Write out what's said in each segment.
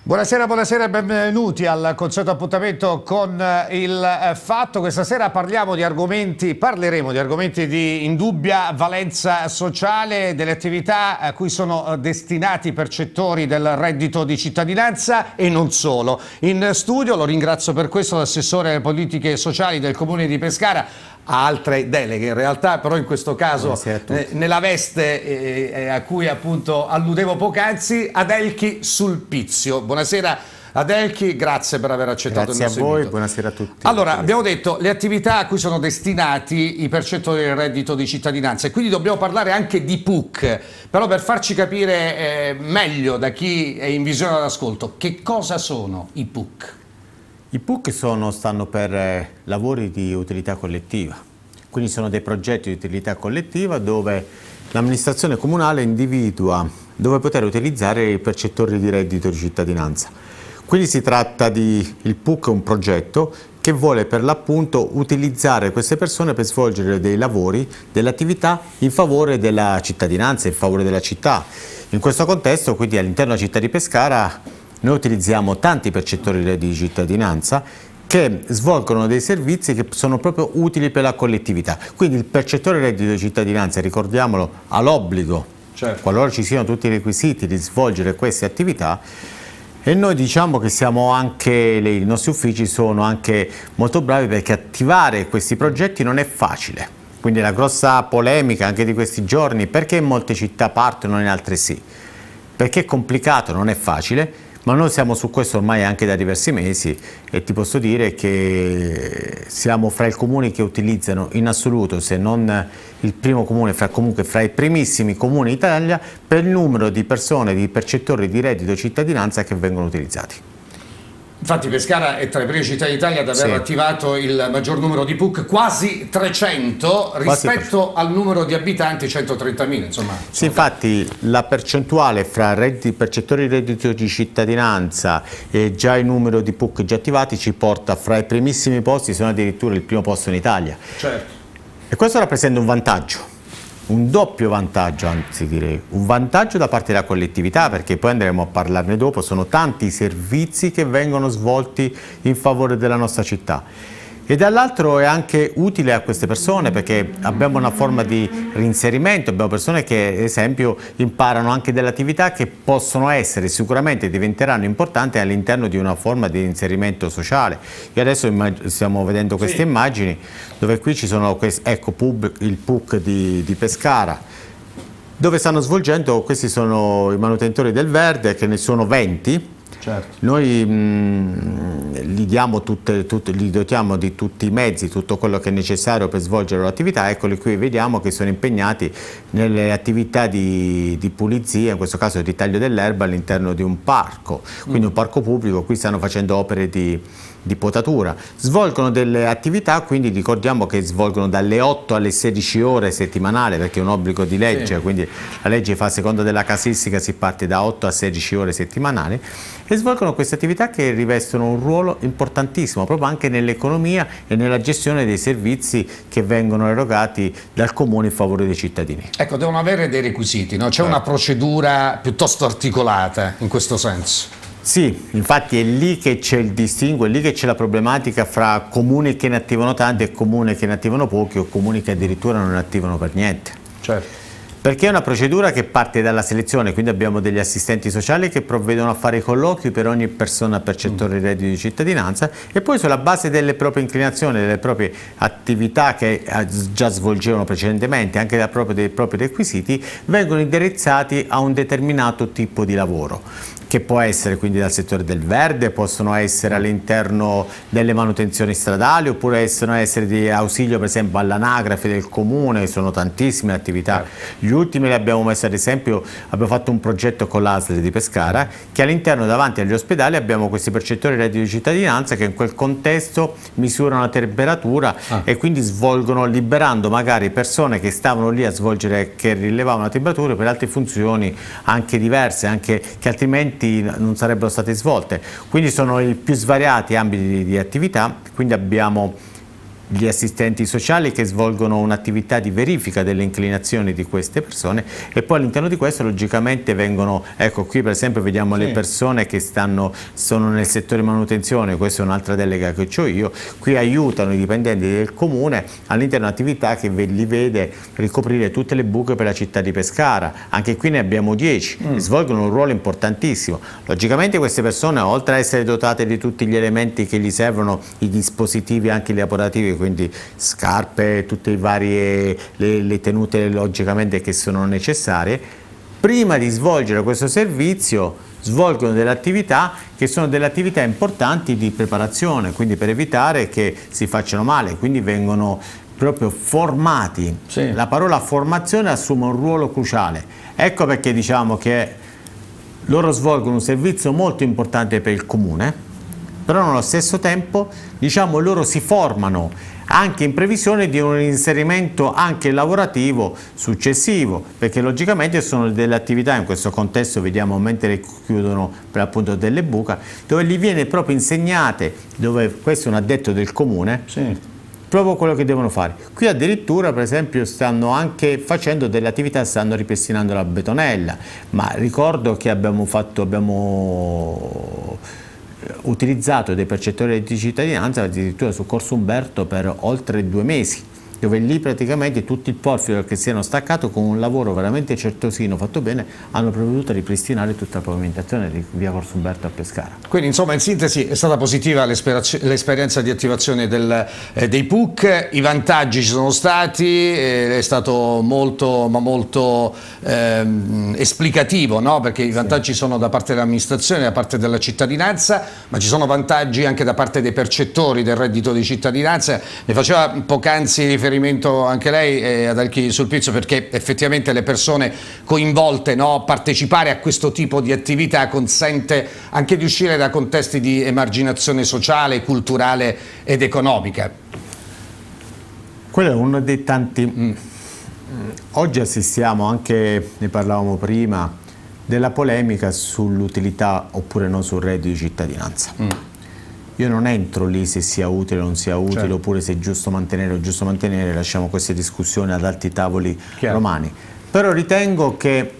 Buonasera, buonasera e benvenuti al consueto appuntamento con il Fatto. Questa sera parleremo di argomenti di indubbia valenza sociale, delle attività a cui sono destinati i percettori del reddito di cittadinanza e non solo. In studio, lo ringrazio per questo, l'assessore alle politiche sociali del Comune di Pescara, ha altre deleghe in realtà, però in questo caso nella veste a cui appunto alludevo poc'anzi, Adelchi Sulpizio. Buonasera Adelchi, grazie per aver accettato il nostro invito. Grazie a voi, buonasera a tutti. Allora, abbiamo detto le attività a cui sono destinati i percettori del reddito di cittadinanza e quindi dobbiamo parlare anche di PUC, però per farci capire meglio da chi è in visione all'ascolto, che cosa sono i PUC? I PUC stanno per lavori di utilità collettiva, quindi sono dei progetti di utilità collettiva dove l'amministrazione comunale individua dove poter utilizzare i percettori di reddito di cittadinanza. Quindi si tratta il PUC è un progetto che vuole per l'appunto utilizzare queste persone per svolgere dei lavori, delle attività in favore della cittadinanza, in favore della città. In questo contesto, quindi all'interno della città di Pescara, noi utilizziamo tanti percettori di reddito di cittadinanza che svolgono dei servizi che sono proprio utili per la collettività. Quindi il percettore di reddito di cittadinanza, ricordiamolo, ha l'obbligo, qualora ci siano tutti i requisiti, di svolgere queste attività. E noi diciamo che i nostri uffici sono anche molto bravi perché attivare questi progetti non è facile. Quindi la grossa polemica anche di questi giorni, perché in molte città partono e in altre sì? Perché è complicato, non è facile. Ma noi siamo su questo ormai anche da diversi mesi e ti posso dire che siamo fra i comuni che utilizzano in assoluto, se non il primo comune, comunque fra i primissimi comuni d'Italia per il numero di persone, di percettori di reddito di cittadinanza che vengono utilizzati. Infatti Pescara è tra le prime città d'Italia ad aver attivato il maggior numero di PUC, quasi 300 rispetto al numero di abitanti, 130.000. Insomma, sì, infatti la percentuale fra percettori di reddito di cittadinanza e già il numero di PUC già attivati ci porta fra i primissimi posti, se non addirittura il primo posto in Italia. Certo. E questo rappresenta un vantaggio. Un doppio vantaggio, anzi direi, un vantaggio da parte della collettività, perché poi andremo a parlarne dopo, sono tanti i servizi che vengono svolti in favore della nostra città. E dall'altro è anche utile a queste persone perché abbiamo una forma di reinserimento, abbiamo persone che ad esempio imparano anche delle attività che possono essere, sicuramente diventeranno importanti all'interno di una forma di inserimento sociale. Io adesso stiamo vedendo queste immagini dove qui ci sono, ecco il PUC di Pescara, dove stanno svolgendo, questi sono i manutentori del verde, che ne sono 20. Certo. Noi li dotiamo di tutti i mezzi, tutto quello che è necessario per svolgere l'attività. Eccoli qui, vediamo che sono impegnati nelle attività di pulizia, in questo caso di taglio dell'erba all'interno di un parco, quindi un parco pubblico. Qui stanno facendo opere di potatura, svolgono delle attività, quindi ricordiamo che svolgono dalle 8 alle 16 ore settimanali perché è un obbligo di legge, quindi la legge fa a seconda della casistica, si parte da 8 a 16 ore settimanali e svolgono queste attività che rivestono un ruolo importantissimo proprio anche nell'economia e nella gestione dei servizi che vengono erogati dal comune in favore dei cittadini. Ecco, devono avere dei requisiti, no? C'è una procedura piuttosto articolata in questo senso. Sì, infatti è lì che c'è il distinguo, è lì che c'è la problematica fra comuni che ne attivano tanti e comuni che ne attivano pochi o comuni che addirittura non ne attivano per niente. Certo. Perché è una procedura che parte dalla selezione, quindi abbiamo degli assistenti sociali che provvedono a fare i colloqui per ogni persona percettore di reddito di cittadinanza e poi sulla base delle proprie inclinazioni, delle proprie attività che già svolgevano precedentemente, anche dei propri requisiti, vengono indirizzati a un determinato tipo di lavoro, che può essere quindi dal settore del verde, possono essere all'interno delle manutenzioni stradali oppure possono essere di ausilio per esempio all'anagrafe del comune, sono tantissime attività. Gli ultimi li abbiamo messi ad esempio, abbiamo fatto un progetto con l'ASL di Pescara che all'interno davanti agli ospedali abbiamo questi percettori di reddito di cittadinanza che in quel contesto misurano la temperatura e quindi svolgono, liberando magari persone che stavano lì a svolgere, che rilevavano la temperatura per altre funzioni anche diverse, anche che altrimenti non sarebbero state svolte. Quindi sono i più svariati ambiti di attività, quindi abbiamo gli assistenti sociali che svolgono un'attività di verifica delle inclinazioni di queste persone, e poi all'interno di questo logicamente vengono, ecco qui per esempio vediamo le persone che sono nel settore manutenzione, questa è un'altra delega che ho io, qui aiutano i dipendenti del comune all'interno di un'attività che li vede ricoprire tutte le buche per la città di Pescara, anche qui ne abbiamo 10, svolgono un ruolo importantissimo. Logicamente queste persone, oltre ad essere dotate di tutti gli elementi che gli servono, i dispositivi anche lavorativi, quindi scarpe, tutte le varie le tenute logicamente che sono necessarie, prima di svolgere questo servizio svolgono delle attività che sono delle attività importanti di preparazione, quindi per evitare che si facciano male, quindi vengono proprio formati. La parola formazione assume un ruolo cruciale, ecco perché diciamo che loro svolgono un servizio molto importante per il comune, però nello stesso tempo diciamo loro si formano anche in previsione di un inserimento anche lavorativo successivo, perché logicamente sono delle attività, in questo contesto vediamo mentre chiudono per appunto delle buche, dove gli viene proprio insegnate, dove questo è un addetto del comune, proprio quello che devono fare. Qui addirittura per esempio stanno anche facendo delle attività, stanno ripristinando la betonella, ma ricordo che abbiamo utilizzato dei percettori di cittadinanza addirittura su Corso Umberto per oltre 2 mesi, dove lì praticamente tutto il porfido che si erano staccato con un lavoro veramente certosino fatto bene hanno provveduto a ripristinare tutta la pavimentazione di via Corso Umberto a Pescara. Quindi insomma in sintesi è stata positiva l'esperienza di attivazione dei PUC, i vantaggi ci sono stati, è stato molto esplicativo, no? Perché i vantaggi sono da parte dell'amministrazione, da parte della cittadinanza, ma ci sono vantaggi anche da parte dei percettori del reddito di cittadinanza. Ne faceva poc'anzi riferimento anche lei ad Alchi Sulpizio, perché effettivamente le persone coinvolte, no, partecipare a questo tipo di attività consente anche di uscire da contesti di emarginazione sociale, culturale ed economica. Quello è uno dei tanti. Oggi assistiamo anche, ne parlavamo prima, della polemica sull'utilità oppure no sul reddito di cittadinanza. Io non entro lì se sia utile o non sia utile, oppure se è giusto mantenere o giusto mantenere, lasciamo queste discussioni ad alti tavoli romani. Però ritengo che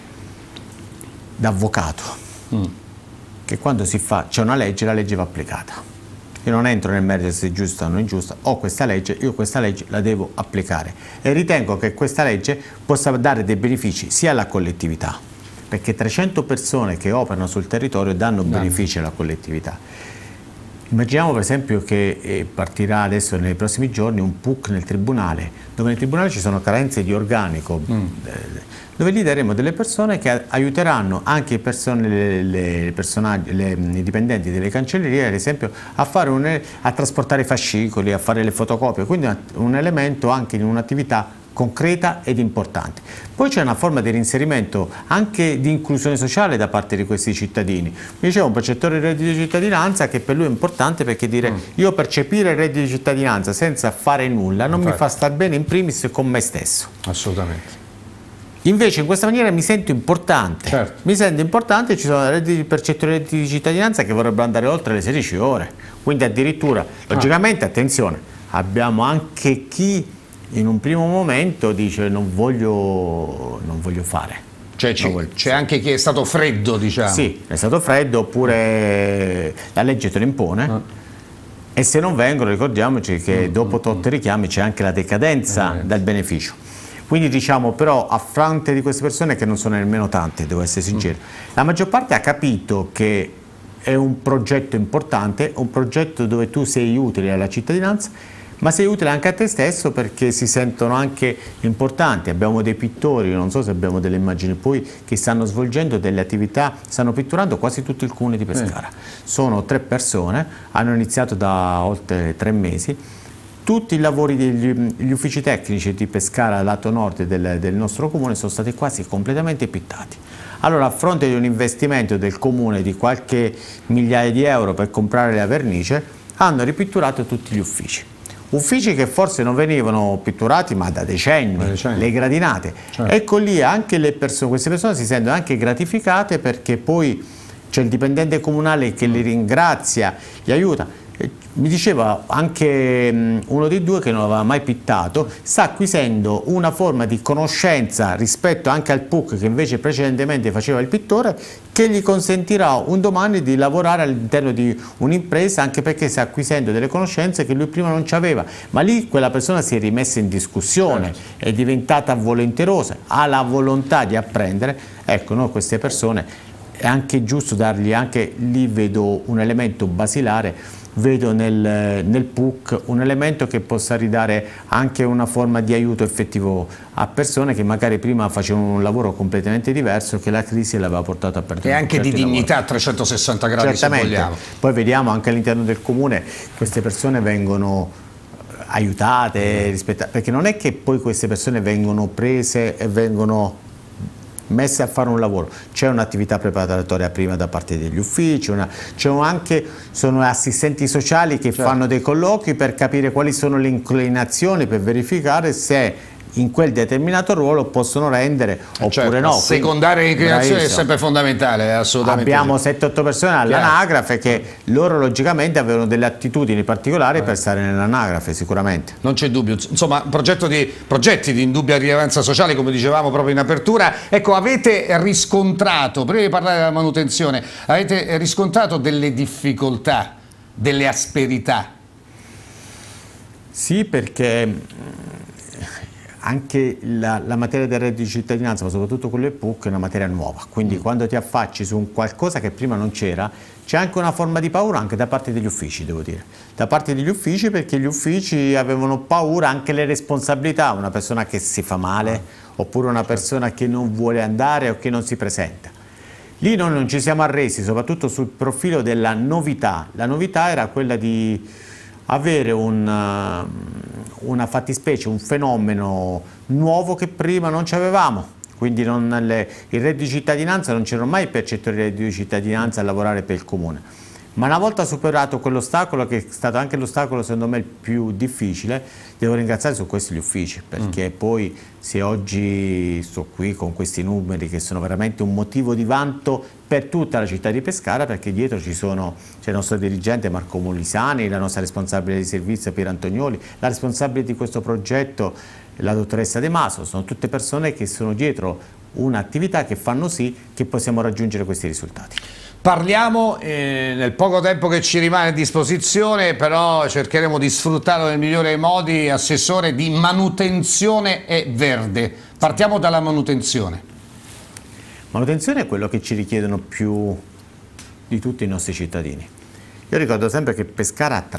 da avvocato, che quando c'è una legge, la legge va applicata. Io non entro nel merito se è giusta o non è giusta, ho questa legge, io questa legge la devo applicare e ritengo che questa legge possa dare dei benefici sia alla collettività, perché 300 persone che operano sul territorio danno benefici alla collettività. Immaginiamo per esempio che partirà adesso nei prossimi giorni un PUC nel Tribunale, dove nel Tribunale ci sono carenze di organico, dove lì daremo delle persone che aiuteranno anche i dipendenti delle cancellerie, ad esempio, a trasportare i fascicoli, a fare le fotocopie, quindi un elemento anche in un'attività concreta ed importante. Poi c'è una forma di reinserimento anche di inclusione sociale da parte di questi cittadini. Mi diceva un percettore di reddito di cittadinanza che per lui è importante, perché dire io percepire il reddito di cittadinanza senza fare nulla non mi fa star bene in primis con me stesso. Assolutamente. Invece in questa maniera mi sento importante, mi sento importante, ci sono percettori di reddito di cittadinanza che vorrebbero andare oltre le 16 ore, quindi addirittura, logicamente attenzione, abbiamo anche chi in un primo momento dice non voglio fare. Cioè c'è anche chi è stato freddo, diciamo. Sì, è stato freddo, oppure la legge te lo impone e se non vengono ricordiamoci che dopo tot richiami c'è anche la decadenza dal beneficio. Quindi diciamo però a fronte di queste persone, che non sono nemmeno tante, devo essere sincero, la maggior parte ha capito che è un progetto importante, un progetto dove tu sei utile alla cittadinanza, ma sei utile anche a te stesso, perché si sentono anche importanti. Abbiamo dei pittori, non so se abbiamo delle immagini poi, che stanno svolgendo delle attività, stanno pitturando quasi tutto il comune di Pescara. Sono 3 persone, hanno iniziato da oltre 3 mesi. Tutti i lavori degli uffici tecnici di Pescara, lato nord del nostro comune, sono stati quasi completamente pittati. Allora, a fronte di un investimento del comune di qualche migliaia di euro per comprare la vernice, hanno ripitturato tutti gli uffici. Uffici che forse non venivano pitturati ma da decenni, le gradinate. Ecco lì anche queste persone si sentono anche gratificate, perché poi c'è il dipendente comunale che li ringrazia, li aiuta. Mi diceva anche uno dei due che non aveva mai pittato, sta acquisendo una forma di conoscenza rispetto anche al PUC che invece precedentemente faceva il pittore, che gli consentirà un domani di lavorare all'interno di un'impresa, anche perché sta acquisendo delle conoscenze che lui prima non aveva, ma lì quella persona si è rimessa in discussione, è diventata volenterosa, ha la volontà di apprendere. Ecco, noi queste persone è anche giusto dargli, anche lì vedo un elemento basilare, vedo nel PUC un elemento che possa ridare anche una forma di aiuto effettivo a persone che magari prima facevano un lavoro completamente diverso, che la crisi l'aveva portato a perdere. E anche di dignità a 360 gradi, certamente, se vogliamo. Poi vediamo anche all'interno del comune queste persone vengono aiutate, perché non è che poi queste persone vengono prese e vengono messe a fare un lavoro, c'è un'attività preparatoria prima da parte degli uffici, sono assistenti sociali che fanno dei colloqui per capire quali sono le inclinazioni, per verificare se in quel determinato ruolo possono rendere oppure no. Secondare l'inclinazione è sempre fondamentale, è assolutamente. Abbiamo 7-8 persone all'anagrafe che loro logicamente avevano delle attitudini particolari per stare nell'anagrafe, sicuramente. Non c'è dubbio, insomma, progetti di indubbia rilevanza sociale, come dicevamo proprio in apertura. Ecco, avete riscontrato, prima di parlare della manutenzione, avete riscontrato delle difficoltà, delle asperità? Sì, perché anche la materia del reddito di cittadinanza, ma soprattutto quello del PUC, è una materia nuova, quindi quando ti affacci su un qualcosa che prima non c'era, c'è anche una forma di paura anche da parte degli uffici, devo dire, da parte degli uffici, perché gli uffici avevano paura anche le responsabilità, una persona che si fa male oppure una persona che non vuole andare o che non si presenta. Lì noi non ci siamo arresi, soprattutto sul profilo della novità. La novità era quella di avere una fattispecie, un fenomeno nuovo che prima non ci avevamo. Quindi il reddito di cittadinanza, non c'erano mai percettori di reddito di cittadinanza a lavorare per il comune. Ma una volta superato quell'ostacolo, che è stato anche l'ostacolo secondo me il più difficile, devo ringraziare su questi gli uffici, perché poi se oggi sto qui con questi numeri che sono veramente un motivo di vanto per tutta la città di Pescara, perché dietro c'è il nostro dirigente Marco Molisani, la nostra responsabile di servizio Piero Antonioli, la responsabile di questo progetto la dottoressa De Maso, sono tutte persone che sono dietro un'attività che fanno sì che possiamo raggiungere questi risultati. Parliamo nel poco tempo che ci rimane a disposizione, però cercheremo di sfruttarlo nel migliore dei modi, Assessore, di manutenzione e verde. Partiamo dalla manutenzione. Manutenzione è quello che ci richiedono più di tutti i nostri cittadini. Io ricordo sempre che Pescara ha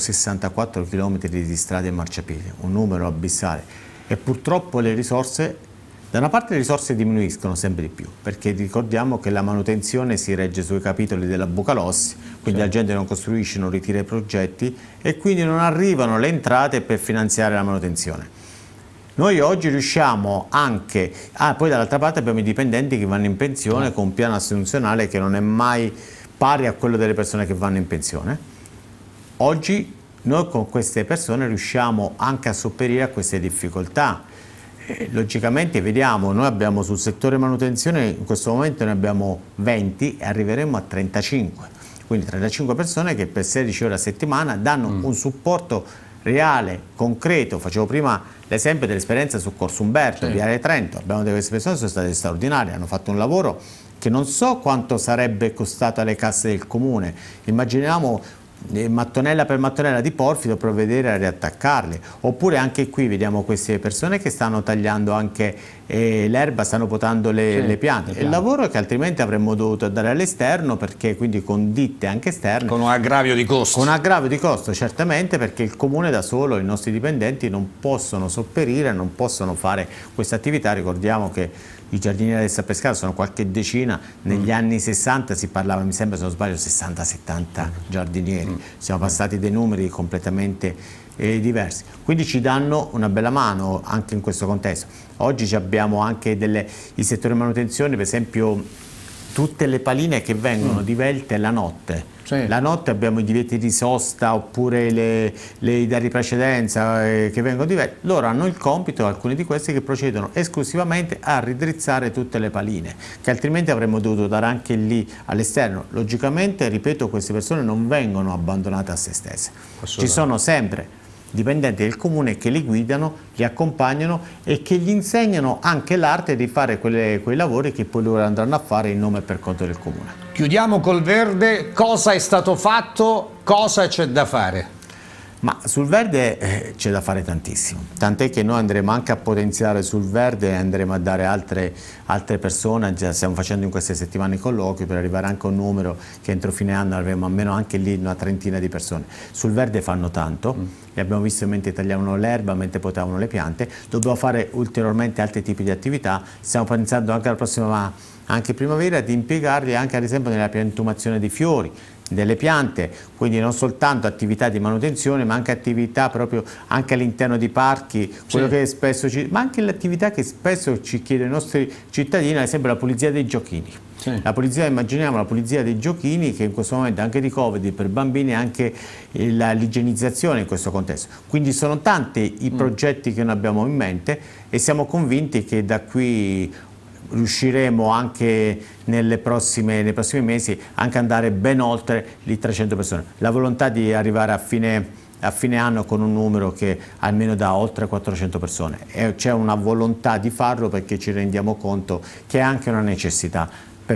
364 km di strade e marciapiedi, un numero abissale, e purtroppo le risorse, da una parte le risorse diminuiscono sempre di più, perché ricordiamo che la manutenzione si regge sui capitoli della Bucalossi, quindi la gente non costruisce, non ritira i progetti e quindi non arrivano le entrate per finanziare la manutenzione. Noi oggi riusciamo anche, poi dall'altra parte abbiamo i dipendenti che vanno in pensione con un piano assunzionale che non è mai pari a quello delle persone che vanno in pensione. Oggi noi con queste persone riusciamo anche a sopperire a queste difficoltà. Logicamente vediamo, noi abbiamo sul settore manutenzione, in questo momento ne abbiamo 20 e arriveremo a 35, quindi 35 persone che per 16 ore a settimana danno un supporto reale, concreto. Facevo prima l'esempio dell'esperienza su Corso Umberto, Viale Trento, abbiamo delle persone che sono state straordinarie, hanno fatto un lavoro che non so quanto sarebbe costato alle casse del comune, immaginiamo mattonella per mattonella di porfido, provvedere a riattaccarle, oppure anche qui vediamo queste persone che stanno tagliando anche l'erba, stanno potando le piante. Il lavoro che altrimenti avremmo dovuto dare all'esterno, perché quindi con ditte anche esterne, con un aggravio di costo. Con un aggravio di costo, certamente, perché il comune da solo, i nostri dipendenti non possono sopperire, non possono fare questa attività. Ricordiamo che i giardinieri adesso a Pescara sono qualche decina, negli anni 60 si parlava, mi sembra se non sbaglio, 60-70 giardinieri, siamo passati dei numeri completamente diversi, quindi ci danno una bella mano anche in questo contesto. Oggi abbiamo anche il settore manutenzione, per esempio tutte le paline che vengono divelte la notte, Sì. La notte abbiamo i divieti di sosta oppure i dare precedenza che vengono diversi. Loro hanno il compito, alcuni di questi, che procedono esclusivamente a ridrizzare tutte le paline, che altrimenti avremmo dovuto dare anche lì all'esterno. Logicamente, ripeto, queste persone non vengono abbandonate a se stesse. Ci sono sempre dipendenti del comune che li guidano, li accompagnano e che gli insegnano anche l'arte di fare quei lavori che poi loro andranno a fare in nome e per conto del comune. Chiudiamo col verde. Cosa è stato fatto? Cosa c'è da fare? Ma sul verde c'è da fare tantissimo, tant'è che noi andremo anche a potenziare sul verde e andremo a dare altre persone, già stiamo facendo in queste settimane colloqui per arrivare anche a un numero che entro fine anno avremo almeno anche lì una trentina di persone. Sul verde fanno tanto, li abbiamo visto mentre tagliavano l'erba, mentre potavano le piante, dobbiamo fare ulteriormente altri tipi di attività, stiamo pensando anche alla prossima anche primavera di impiegarli anche ad esempio nella piantumazione di fiori, delle piante, quindi non soltanto attività di manutenzione ma anche attività proprio anche all'interno di parchi, quello che spesso ma anche l'attività che spesso ci chiedono i nostri cittadini, ad esempio la pulizia dei giochini. Sì. La pulizia, immaginiamo la pulizia dei giochini, che in questo momento anche di Covid per bambini, anche l'igienizzazione in questo contesto. Quindi sono tanti i progetti che noi abbiamo in mente e siamo convinti che da qui riusciremo anche nei prossimi mesi anche andare ben oltre le 300 persone. La volontà di arrivare a fine anno con un numero che almeno da oltre 400 persone. C'è una volontà di farlo perché ci rendiamo conto che è anche una necessità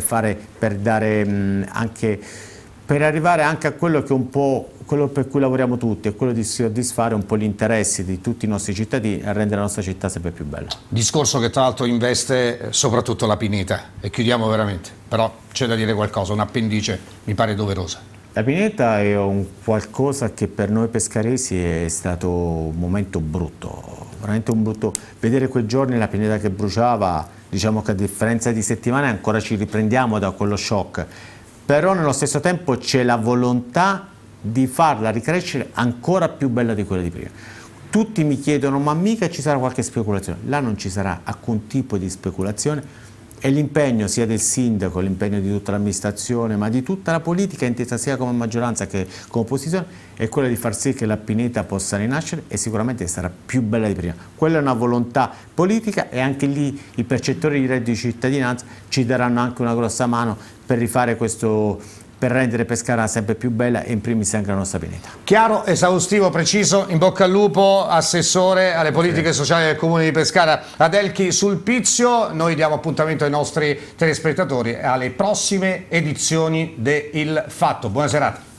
per arrivare anche a quello che è un po' quello per cui lavoriamo tutti, è quello di soddisfare un po' gli interessi di tutti i nostri cittadini e rendere la nostra città sempre più bella. Discorso che tra l'altro investe soprattutto la Pineta, e chiudiamo veramente, però c'è da dire qualcosa, un'appendice mi pare doverosa. La Pineta è un qualcosa che per noi pescaresi è stato un momento brutto, veramente un brutto, vedere quei giorni la Pineta che bruciava, diciamo che a differenza di settimane ancora ci riprendiamo da quello shock, però nello stesso tempo c'è la volontà di farla ricrescere ancora più bella di quella di prima. Tutti mi chiedono, ma mica ci sarà qualche speculazione? Là non ci sarà alcun tipo di speculazione e l'impegno sia del sindaco, l'impegno di tutta l'amministrazione, ma di tutta la politica, intesa sia come maggioranza che come opposizione, è quello di far sì che la Pineta possa rinascere e sicuramente sarà più bella di prima. Quella è una volontà politica e anche lì i percettori di reddito di cittadinanza ci daranno anche una grossa mano per rifare questo, per rendere Pescara sempre più bella e in primis anche la nostra Pineta. Chiaro, esaustivo, preciso, in bocca al lupo, assessore alle politiche sociali del Comune di Pescara, Adelchi Sulpizio. Noi diamo appuntamento ai nostri telespettatori alle prossime edizioni de Il Fatto. Buona serata.